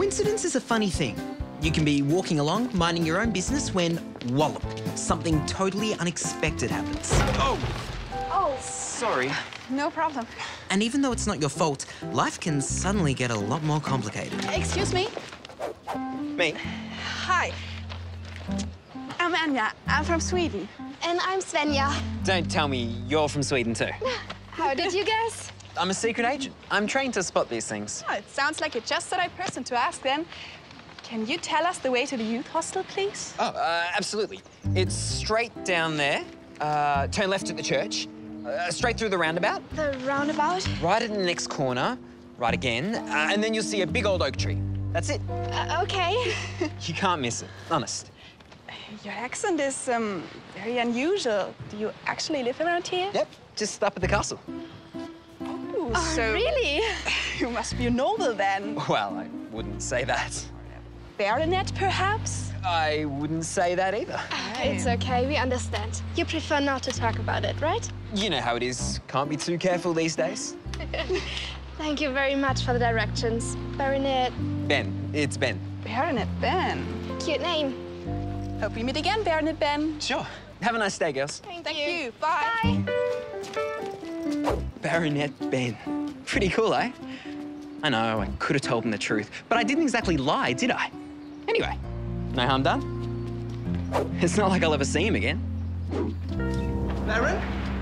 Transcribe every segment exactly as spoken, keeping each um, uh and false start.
Coincidence is a funny thing. You can be walking along, minding your own business, when, wallop, something totally unexpected happens. Oh! Oh, Sorry. no problem. And even though it's not your fault, life can suddenly get a lot more complicated. Excuse me. Me? Hi. I'm Anja. I'm from Sweden. And I'm Svenja. Don't tell me you're from Sweden too. How did you guess? I'm a secret agent. I'm trained to spot these things. Oh, it sounds like you're just the right person to ask then. Can you tell us the way to the youth hostel, please? Oh, uh, absolutely. It's straight down there, uh, turn left at the church, uh, straight through the roundabout, The roundabout? right at the next corner, right again, uh, and then you'll see a big old oak tree. That's it. Uh, okay. You can't miss it, honest. Your accent is um, very unusual. Do you actually live around here? Yep, just up at the castle. Oh, Oh, so really? you must be a noble then. Well, I wouldn't say that. Baronet, perhaps? I wouldn't say that either. It's okay, we understand. You prefer not to talk about it, right? You know how it is. Can't be too careful these days. Thank you very much for the directions. Baronet. Ben, it's Ben. Baronet Ben. Cute name. Hope we meet again, Baronet Ben. Sure. Have a nice day, girls. Thank, Thank you. you. Bye. Bye. Baronet Ben. Pretty cool, eh? I know, I could have told him the truth, but I didn't exactly lie, did I? Anyway, no harm done. It's not like I'll ever see him again. Baron?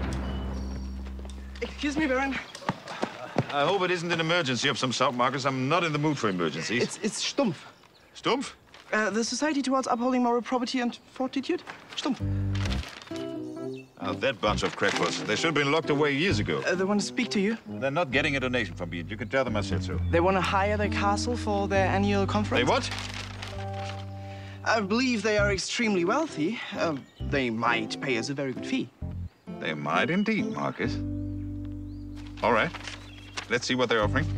Excuse me, Baron. I hope it isn't an emergency of some sort, Marcus. I'm not in the mood for emergencies. It's, it's Stumpf. Stumpf? Uh, the Society Towards Upholding Moral Probity and Fortitude. Stumpf. Oh, that bunch of crackpots. They should have been locked away years ago. Uh, they want to speak to you. They're not getting a donation from me. You can tell them I said so. They want to hire their castle for their annual conference. They what? I believe they are extremely wealthy. Um, they might pay us a very good fee. They might indeed, Marcus. All right. Let's see what they're offering.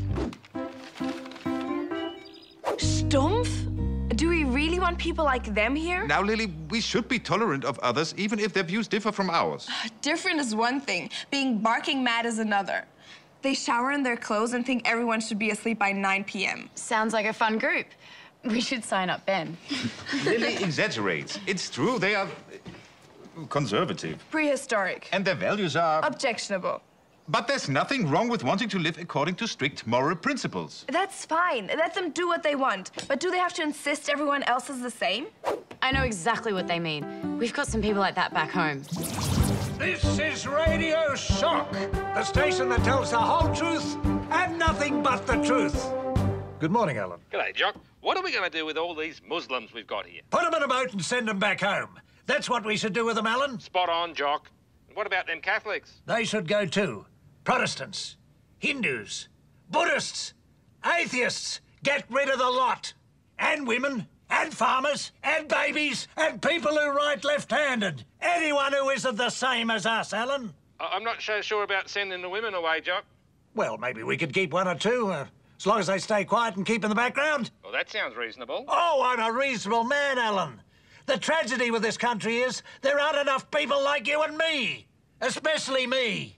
Stumpf? Do we really want people like them here? Now, Lily, we should be tolerant of others, even if their views differ from ours. Different is one thing. Being barking mad is another. They shower in their clothes and think everyone should be asleep by nine p m Sounds like a fun group. We should sign up Ben. Lily exaggerates. It's true, they are uh, conservative. Prehistoric. And their values are... Objectionable. But there's nothing wrong with wanting to live according to strict moral principles. That's fine. Let them do what they want. But do they have to insist everyone else is the same? I know exactly what they mean. We've got some people like that back home. This is Radio Shock, the station that tells the whole truth and nothing but the truth. Good morning, Alan. G'day, Jock. What are we going to do with all these Muslims we've got here? Put them in a boat and send them back home. That's what we should do with them, Alan. Spot on, Jock. And what about them Catholics? They should go too. Protestants, Hindus, Buddhists, atheists, get rid of the lot. And women, and farmers, and babies, and people who write left-handed. Anyone who isn't the same as us, Alan. I- I'm not so sure about sending the women away, Jock. Well, maybe we could keep one or two, uh, as long as they stay quiet and keep in the background. Well, that sounds reasonable. Oh, I'm a reasonable man, Alan. The tragedy with this country is there aren't enough people like you and me. Especially me.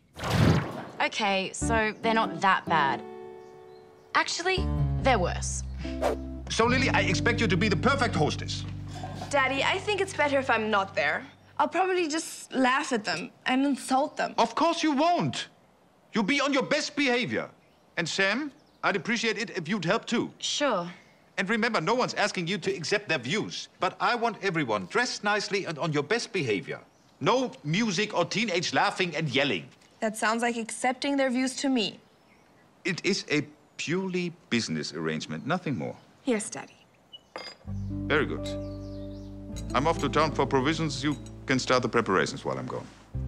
Okay, so they're not that bad. Actually, they're worse. So, Lily, I expect you to be the perfect hostess. Daddy, I think it's better if I'm not there. I'll probably just laugh at them and insult them. Of course you won't. You'll be on your best behavior. And Sam, I'd appreciate it if you'd help too. Sure. And remember, no one's asking you to accept their views. But I want everyone dressed nicely and on your best behavior. No music or teenage laughing and yelling. That sounds like accepting their views to me. It is a purely business arrangement, nothing more. Yes, Daddy. Very good. I'm off to town for provisions. You can start the preparations while I'm gone.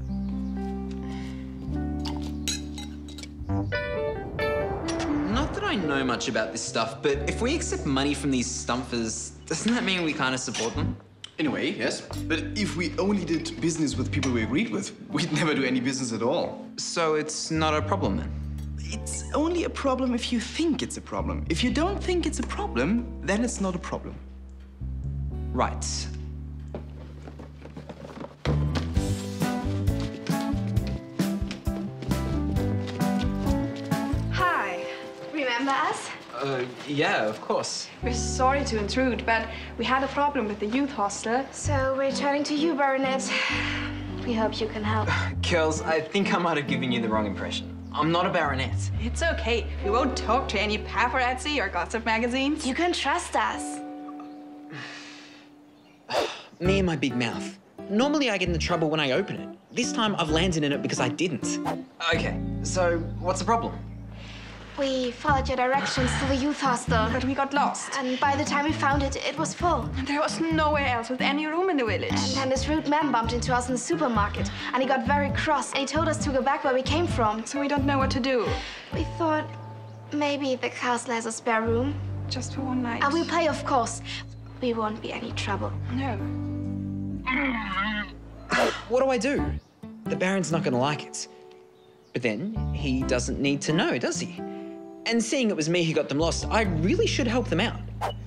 Not that I know much about this stuff, but if we accept money from these stumpers, doesn't that mean we kind of support them? In a way, yes. But if we only did business with people we agreed with, we'd never do any business at all. So it's not a problem then? It's only a problem if you think it's a problem. If you don't think it's a problem, then it's not a problem. Right. Hi. Remember us? Uh, yeah, of course. We're sorry to intrude, but we had a problem with the youth hostel. So we're turning to you, Baronet. We hope you can help. Girls, I think I might have given you the wrong impression. I'm not a baronet. It's okay. We won't talk to any paparazzi or gossip magazines. You can trust us. Me and my big mouth. Normally I get into trouble when I open it. This time I've landed in it because I didn't. Okay, so what's the problem? We followed your directions to the youth hostel. But we got lost. And by the time we found it, it was full. And there was nowhere else with any room in the village. And then this rude man bumped into us in the supermarket. And he got very cross. And he told us to go back where we came from. So we don't know what to do. We thought maybe the castle has a spare room. Just for one night. And we'll play, of course. We won't be any trouble. No. What do I do? The Baron's not gonna like it. But then, he doesn't need to know, does he? And seeing it was me who got them lost, I really should help them out.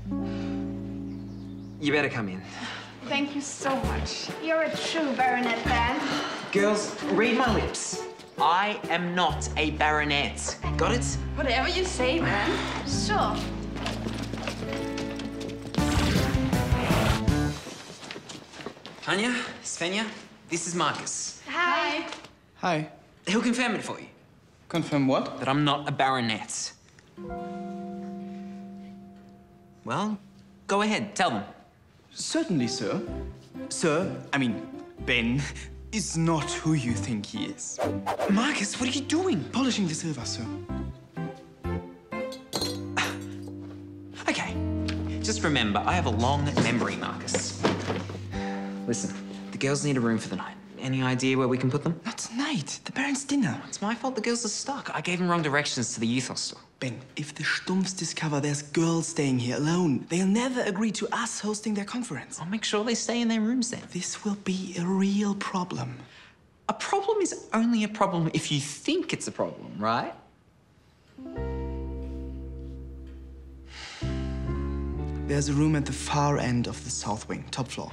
You better come in. Thank you so much. You're a true baronet, Ben. Girls, read my lips. I am not a baronet. Got it? Whatever you say, man. Sure. Anya, Svenja, this is Marcus. Hi. Hi. He'll confirm it for you. Confirm what? That I'm not a baronet. Well, go ahead, tell them. Certainly, sir. Sir, I mean, Ben is not who you think he is. Marcus, what are you doing? Polishing the silver, sir. Okay, just remember, I have a long memory, Marcus. Listen, the girls need a room for the night. Any idea where we can put them? Not tonight. The Baron's dinner. It's my fault the girls are stuck. I gave them wrong directions to the youth hostel. Ben, if the Stumpfs discover there's girls staying here alone, they'll never agree to us hosting their conference. I'll make sure they stay in their rooms then. This will be a real problem. A problem is only a problem if you think it's a problem, right? There's a room at the far end of the south wing, top floor.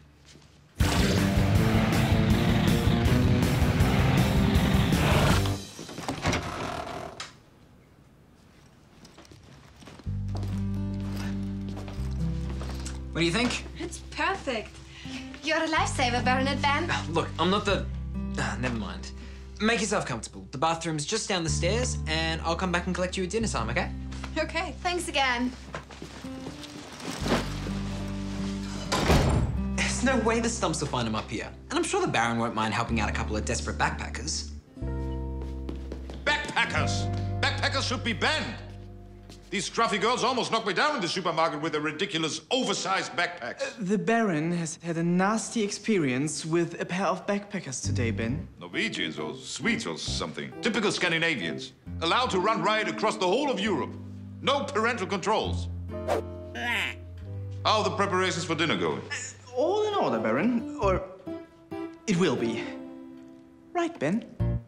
What do you think? It's perfect. You're a lifesaver, Baronet Ben. Look, I'm not the... Ah, never mind. Make yourself comfortable. The bathroom's just down the stairs, and I'll come back and collect you at dinner time, okay? Okay. Thanks again. There's no way the Stumps will find him up here. And I'm sure the Baron won't mind helping out a couple of desperate backpackers. Backpackers! Backpackers should be banned! These scruffy girls almost knocked me down in the supermarket with their ridiculous, oversized backpacks. Uh, the Baron has had a nasty experience with a pair of backpackers today, Ben. Norwegians or Swedes or something. Typical Scandinavians. Allowed to run riot across the whole of Europe. No parental controls. How are the preparations for dinner going? All in order, Baron. Or it will be. Right, Ben?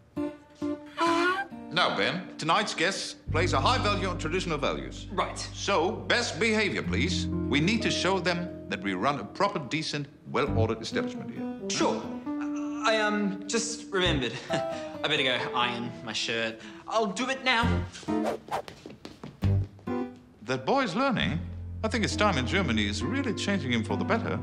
Now, Ben, tonight's guest places a high value on traditional values. Right. So, best behavior, please. We need to show them that we run a proper, decent, well-ordered establishment here. Sure. I, um, just remembered. I better go iron my shirt. I'll do it now. That boy's learning. I think his time in Germany is really changing him for the better.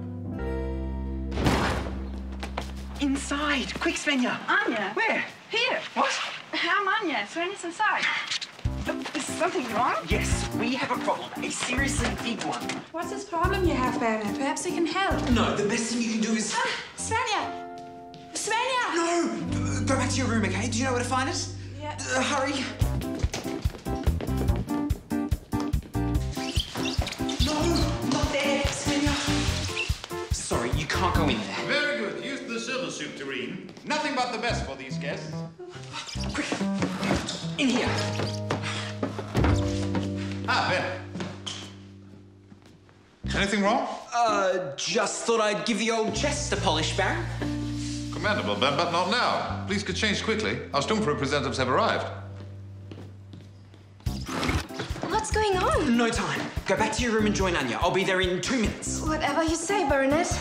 Inside! Quick, Svenja! Anya. Where? Here. What? I'm Anya. Svenja's inside. Is something wrong? Yes, we have a problem. A seriously big one. What's this problem you have, Baronet? Perhaps I can help. No, the best thing you can do is... Ah, Svenja! Svenja! No! Go back to your room, okay? Do you know where to find it? Yeah. Uh, hurry. No, not there, Svenja. Sorry, you can't go in there. Very good. Use the silver soup tureen. Nothing but the best for these guests. Quick, in here. Ah, Ben. Anything wrong? Uh, just thought I'd give the old chest a polish, Baron. Commendable, Ben, but not now. Please get changed quickly. Our Stumpf representatives have arrived. What's going on? No time. Go back to your room and join Anya. I'll be there in two minutes. Whatever you say, Baronet.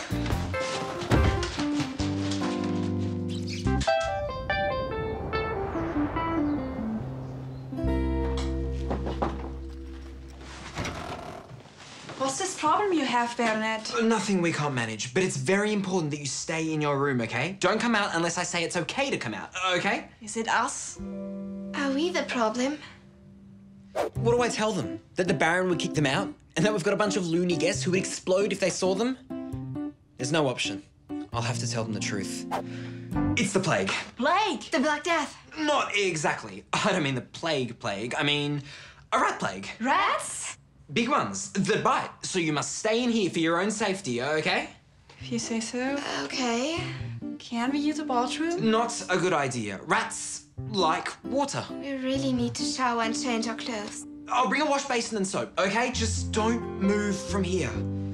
What's this problem you have, Bernard? Nothing we can't manage, but it's very important that you stay in your room, okay? Don't come out unless I say it's okay to come out, okay? Is it us? Are we the problem? What do I tell them? That the Baron would kick them out? And that we've got a bunch of loony guests who would explode if they saw them? There's no option. I'll have to tell them the truth. It's the plague. Plague? The Black Death. Not exactly. I don't mean the plague plague. I mean a rat plague. Rats? Big ones that bite. So you must stay in here for your own safety, okay? If you say so. Okay. Can we use a bathroom? Not a good idea. Rats like water. We really need to shower and change our clothes. I'll bring a wash basin and soap, okay? Just don't move from here.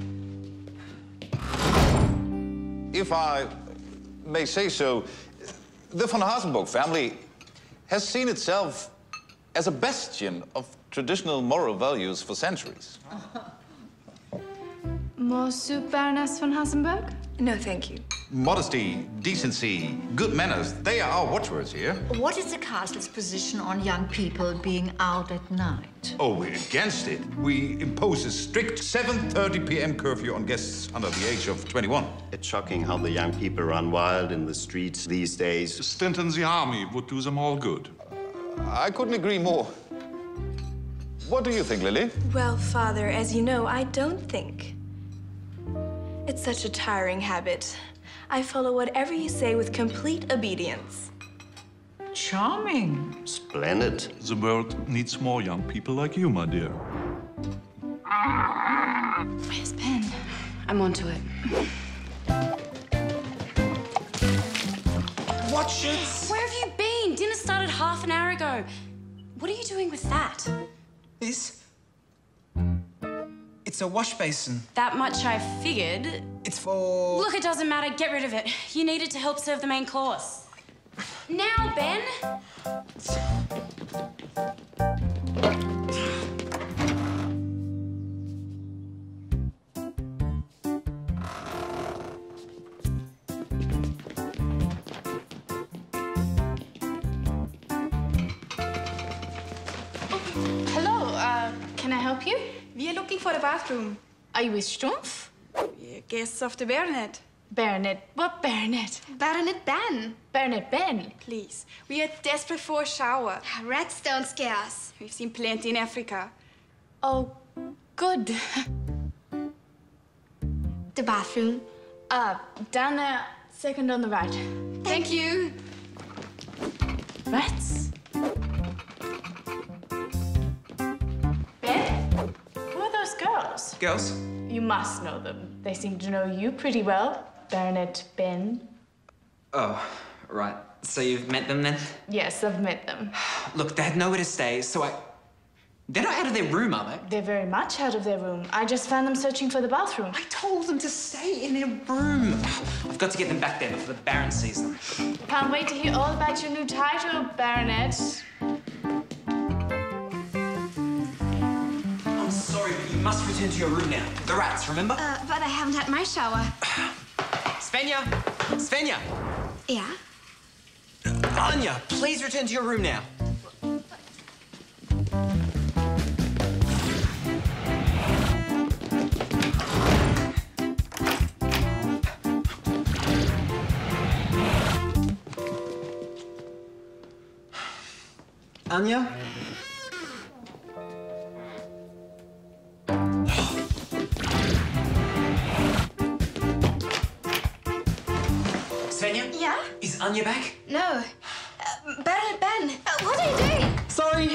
If I may say so, the von Hasenburg family has seen itself as a bastion of traditional moral values for centuries. More soup, Baroness von Hasenburg? No, thank you. Modesty, decency, good manners, they are our watchwords here. What is the castle's position on young people being out at night? Oh, we're against it. We impose a strict seven thirty p m curfew on guests under the age of twenty-one. It's shocking how the young people run wild in the streets these days. A stint in the army would do them all good. I couldn't agree more. What do you think, Lily? Well, Father, as you know, I don't think. It's such a tiring habit. I follow whatever you say with complete obedience. Charming. Splendid. The world needs more young people like you, my dear. Where's Ben? I'm onto it. Watch it! Where have you been? Dinner started half an hour ago. What are you doing with that? This? It's a wash basin. That much I figured. It's for... Look, it doesn't matter. Get rid of it. You need it to help serve the main course. Now, Ben. Hello, uh, can I help you? We are looking for the bathroom. Are you with Stumpf? We are guests of the Baronet. Baronet? What Baronet? Baronet Ben. Baronet Ben. Please, we are desperate for a shower. Rats don't scare us. We've seen plenty in Africa. Oh, good. The bathroom. Uh, down there, second on the right. Thank you. Rats? Ben? Who are those girls? Girls? You must know them. They seem to know you pretty well, Baronet Ben. Oh, right. So you've met them then? Yes, I've met them. Look, they had nowhere to stay, so I... They're not out of their room, are they? They're very much out of their room. I just found them searching for the bathroom. I told them to stay in their room. I've got to get them back there before the Baron sees them. Can't wait to hear all about your new title, Baronet. I'm sorry, but you must return to your room now. The rats, remember? Uh, but I haven't had my shower. Svenja! Svenja! Yeah? Anya, please return to your room now. Anya? Svenja? Yeah? Is Anya back? No. Uh, Baronet Ben, uh, what are you doing? Sorry.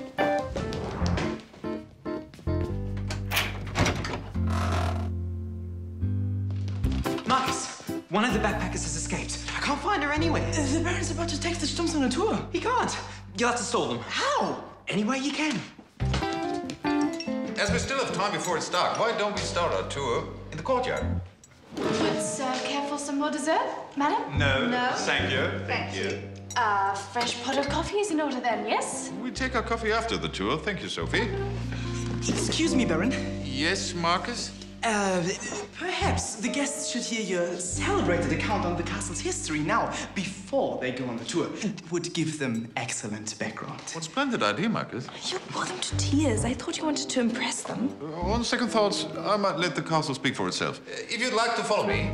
Marcus, one of the backpackers has escaped. I can't find her anywhere. The Baron's about to take the Stumps on a tour. He can't. You'll have to stall them. How? Any way you can. As we still have time before it's dark, why don't we start our tour in the courtyard? Would Sir care for some more dessert, madam? No. No? Thank you. Thank you. Uh, fresh pot of coffee is in order then, yes? We take our coffee after the tour. Thank you, Sophie. Excuse me, Baron. Yes, Marcus? Uh, perhaps the guests should hear your celebrated account on the castle's history now, before they go on the tour. It would give them excellent background. What a splendid idea, Marcus. You bore them to tears. I thought you wanted to impress them. Uh, on second thoughts, I might let the castle speak for itself. Uh, if you'd like to follow me.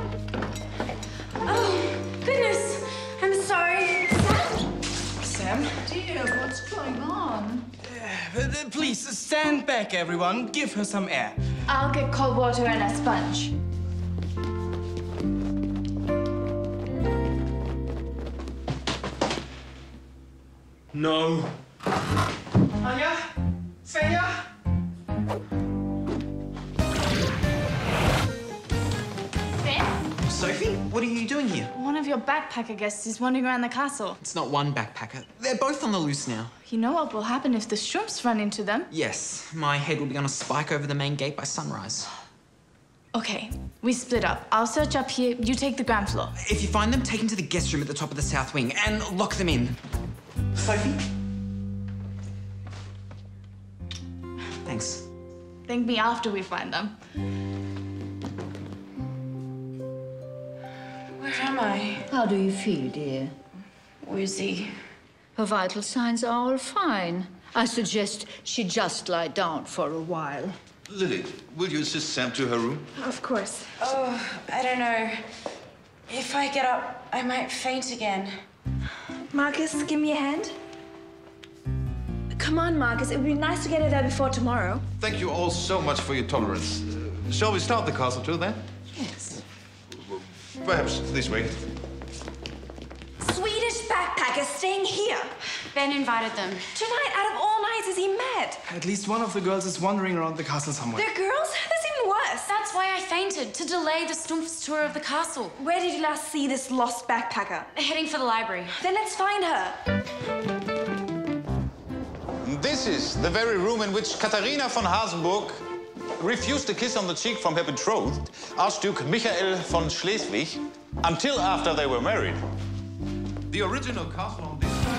Oh, goodness. I'm sorry. Sam? Dear, what's going on? Uh, please, stand back, everyone. Give her some air. I'll get cold water and a sponge. No. Anya? Svenja? Ben? Sophie, what are you doing here? One of your backpacker guests is wandering around the castle. It's not one backpacker. They're both on the loose now. You know what will happen if the Schtroumpfs run into them? Yes, my head will be on a spike over the main gate by sunrise. Okay, we split up. I'll search up here, you take the ground floor. If you find them, take them to the guest room at the top of the south wing and lock them in. Sophie? Thanks. Thank me after we find them. Where am I? How do you feel, dear? Woozy. Her vital signs are all fine. I suggest she just lie down for a while. Lily, will you assist Sam to her room? Of course. Oh, I don't know. If I get up, I might faint again. Marcus, give me a hand. Come on, Marcus. It would be nice to get her there before tomorrow. Thank you all so much for your tolerance. Uh, shall we start the castle tour then? Yes. Perhaps this way. Swedish backpackers staying here. Ben invited them. Tonight, out of all nights, is he mad? At least one of the girls is wandering around the castle somewhere. They're girls? That's even worse. That's why I fainted, to delay the Stumpf's tour of the castle. Where did you last see this lost backpacker? Heading for the library. Then let's find her. This is the very room in which Katharina von Hasenburg refused a kiss on the cheek from her betrothed, Archduke Michael von Schleswig, until after they were married. The original castle on this side.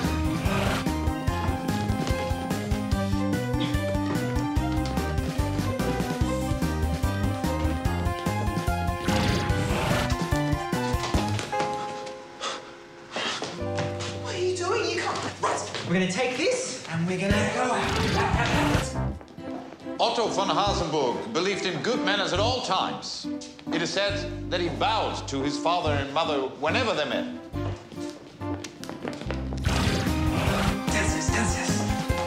What are you doing? You can't. Right, we're gonna take this and we're gonna go out. Otto von Hasenburg believed in good manners at all times. It is said that he bowed to his father and mother whenever they met. Dancers, dancers.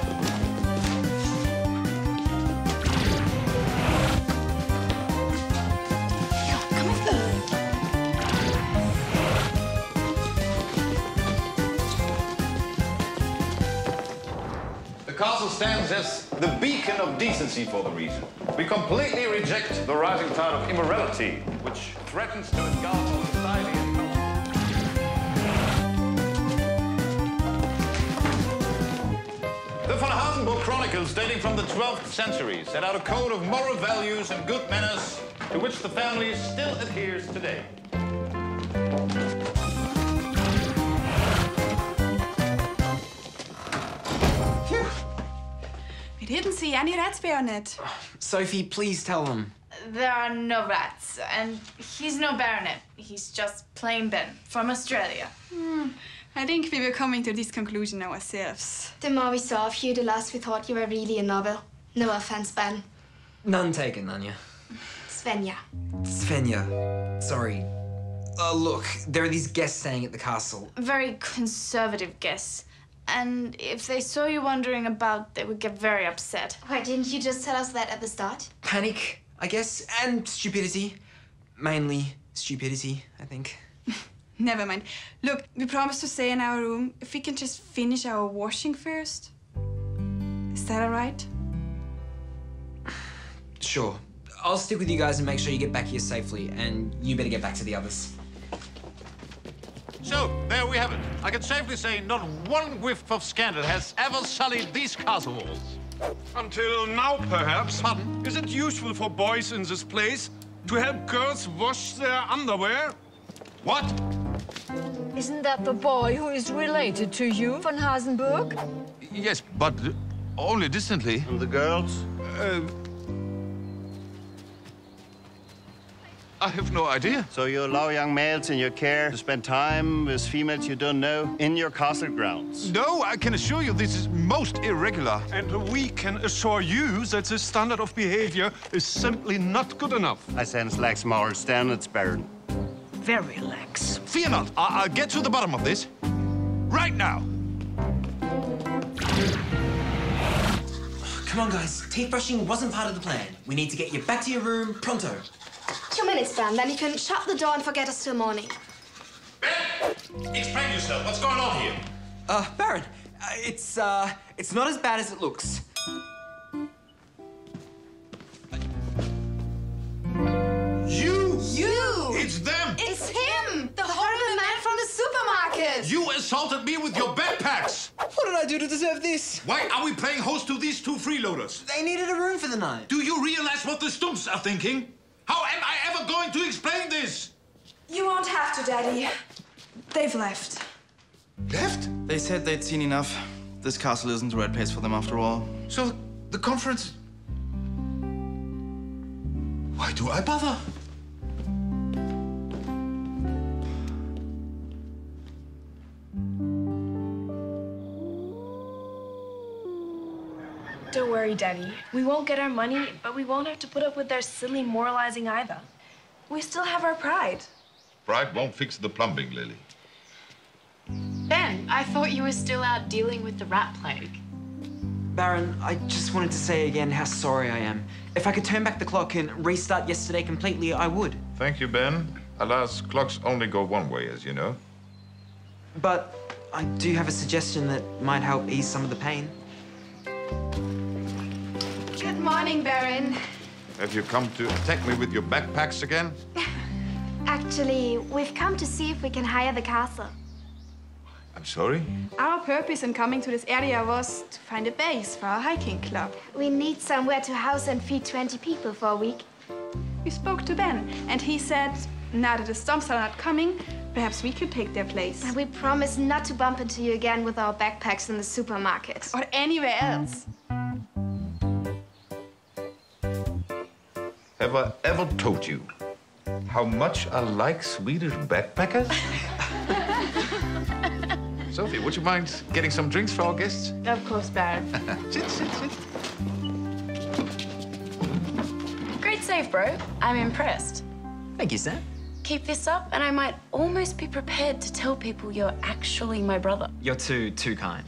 The castle stands as the beacon of decency for the region. We completely reject the rising tide of immorality, which threatens to engulf our society and culture. The von Hasenburg Chronicles, dating from the twelfth century, set out a code of moral values and good manners to which the family still adheres today. We didn't see any rats, Baronet. Sophie, please tell them. There are no rats, and he's no baronet. He's just plain Ben from Australia. Hmm. I think we were coming to this conclusion ourselves. The more we saw of you, the less we thought you were really a novel. No offense, Ben. None taken, Anya. Svenja. Svenja. Sorry. Uh, look, there are these guests staying at the castle. Very conservative guests. And if they saw you wandering about, they would get very upset. Why didn't you just tell us that at the start? Panic, I guess, and stupidity. Mainly stupidity, I think. Never mind. Look, we promised to stay in our room. If we can just finish our washing first. Is that all right? Sure. I'll stick with you guys and make sure you get back here safely, and you better get back to the others. So, there we have it. I can safely say not one whiff of scandal has ever sullied these castle walls. Until now, perhaps. Pardon? Is it useful for boys in this place to help girls wash their underwear? What? Isn't that the boy who is related to you, von Hasenburg? Yes, but only distantly. And the girls? Uh, I have no idea. So you allow young males in your care to spend time with females you don't know in your castle grounds? No, I can assure you this is most irregular. And we can assure you that this standard of behavior is simply not good enough. I sense lax moral standards, Baron. Very lax. Fear not. I I'll get to the bottom of this. Right now. Come on, guys. Teeth brushing wasn't part of the plan. We need to get you back to your room pronto. Two minutes, Baron, then you can shut the door and forget us till morning. Ben! Explain yourself. What's going on here? Uh, Baron, uh, it's, uh, it's not as bad as it looks. You! You! It's them! It's him! The horrible man from the supermarket! You assaulted me with your backpacks! What did I do to deserve this? Why are we playing host to these two freeloaders? They needed a room for the night. Do you realize what the Stumps are thinking? How am I ever going to explain this? You won't have to, Daddy. They've left. Left? They said they'd seen enough. This castle isn't the right place for them after all. So, the conference... Why do I bother? Don't worry, Daddy. We won't get our money, but we won't have to put up with their silly moralizing either. We still have our pride. Pride won't fix the plumbing, Lily. Ben, I thought you were still out dealing with the rat plague. Baron, I just wanted to say again how sorry I am. If I could turn back the clock and restart yesterday completely, I would. Thank you, Ben. Alas, clocks only go one way, as you know. But I do have a suggestion that might help ease some of the pain. Good morning, Baron. Have you come to attack me with your backpacks again? Actually, we've come to see if we can hire the castle. I'm sorry? Our purpose in coming to this area was to find a base for our hiking club. We need somewhere to house and feed twenty people for a week. We spoke to Ben, and he said, now that the Stumps are not coming, perhaps we could take their place. And we promise not to bump into you again with our backpacks in the supermarket. Or anywhere else. Have I ever told you how much I like Swedish backpackers? Sophie, would you mind getting some drinks for our guests? Of course, Baron. Sit, sit, sit. Great save, bro. I'm impressed. Thank you, Sam. Keep this up, and I might almost be prepared to tell people you're actually my brother. You're too, too kind.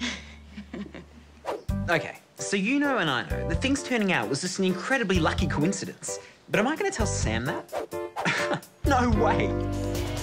Okay, so you know and I know that things turning out was just an incredibly lucky coincidence. But am I going to tell Sam that? No way.